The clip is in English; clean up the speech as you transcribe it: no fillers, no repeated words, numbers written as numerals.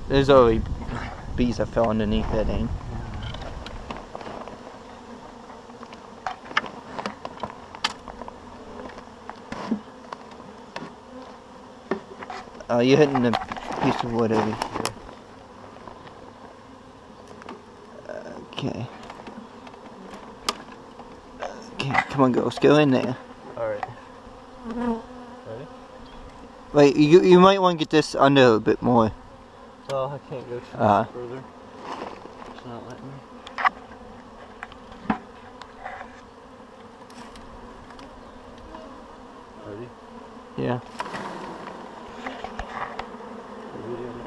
There's already bees that fell underneath that thing. Oh, you're hitting a piece of wood over here. Okay. Okay, come on girls, go in there. Alright. Ready? Wait, you might want to get this under a bit more. So I can't go too much further. It's not letting me. Ready? Yeah. The video